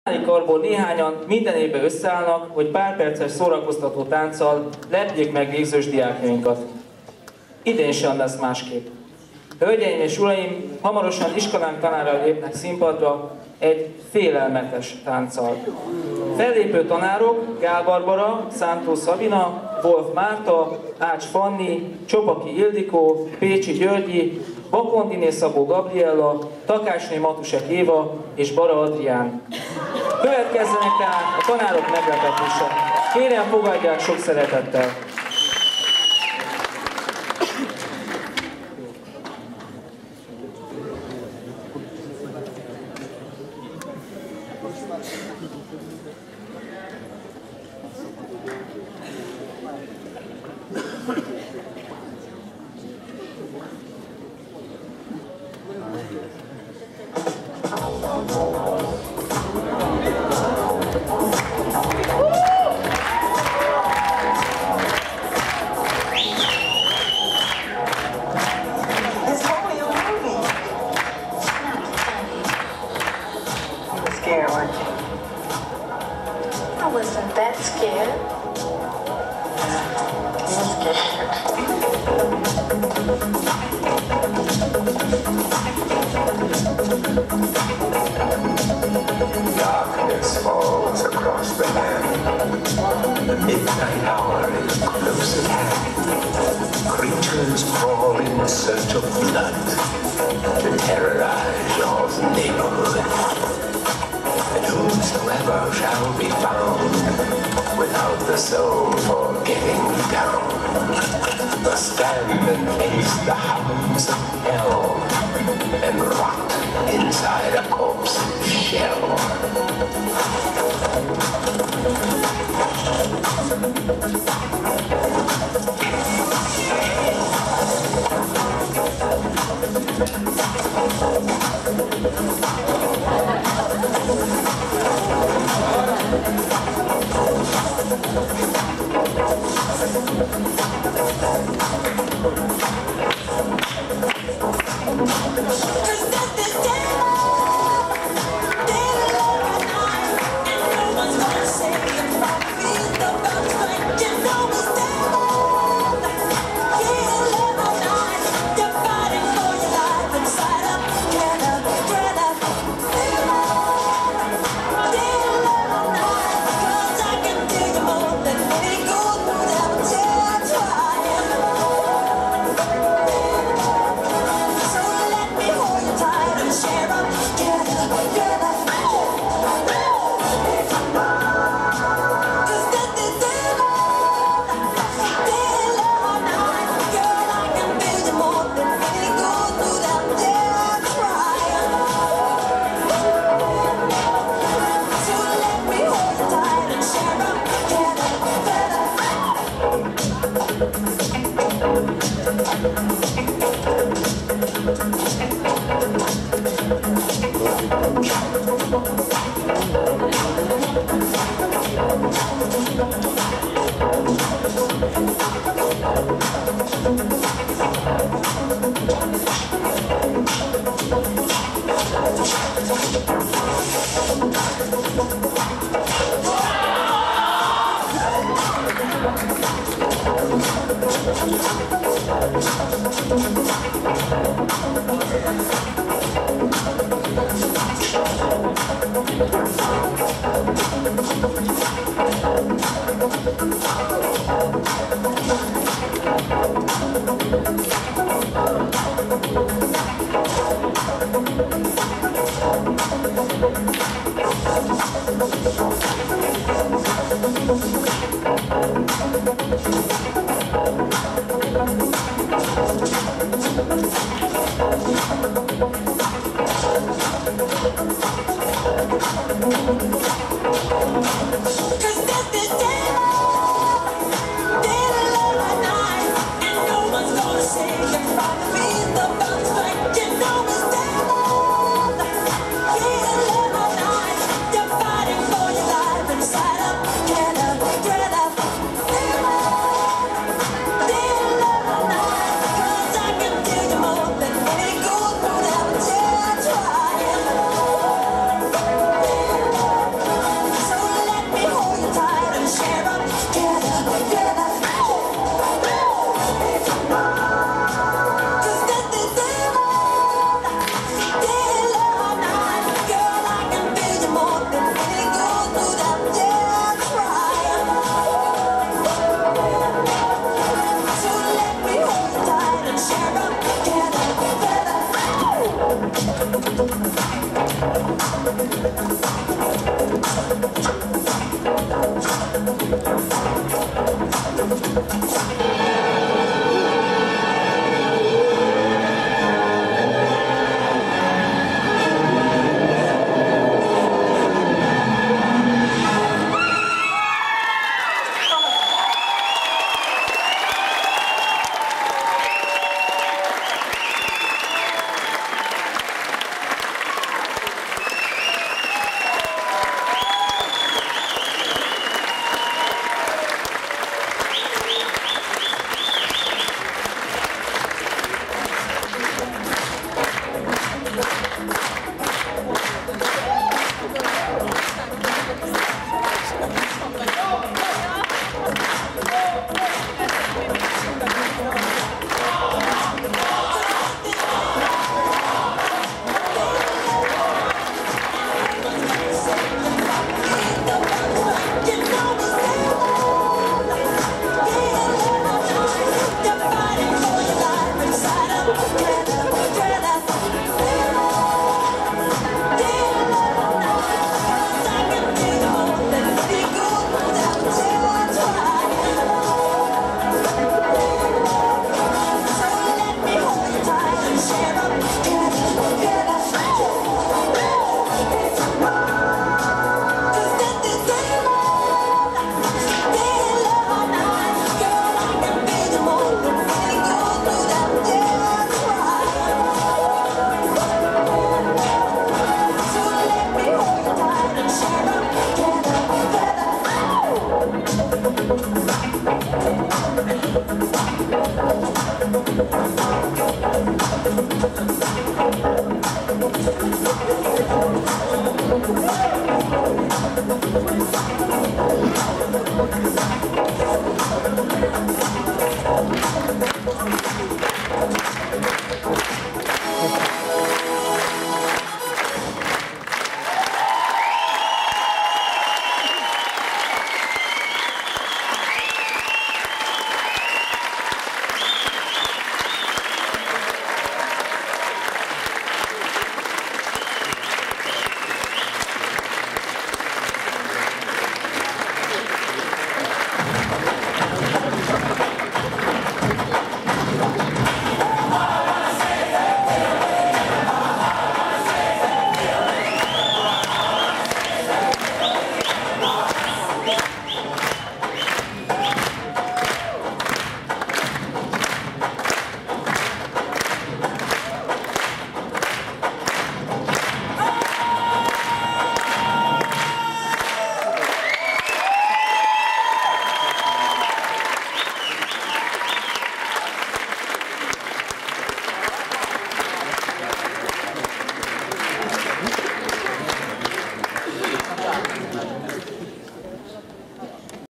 Karból néhányan minden évben összeállnak, hogy pár perces szórakoztató tánccal lepjék meg végzős diákjainkat. Idén sem lesz másképp. Hölgyeim és uraim, hamarosan iskolánk tanárai lépnek színpadra egy félelmetes tánccal. Fellépő tanárok Gál Barbara, Szántó Szabina, Wolf Márta, Ács Fanni, Csopaki Ildikó, Pécsi Györgyi, Bakondiné Szabó Gabriella, Takácsné Matusek Éva és Bara Adrián. Következzenek tehát a tanárok meglepetése. Kérem, fogadják sok szeretettel! Darkness falls across the land. The midnight hour is close at hand. Creatures crawl in search of blood to terrorize your neighborhood. And whosoever shall be found without the soul for getting down must stand and face the hounds of hell and rot inside a corpse's shell.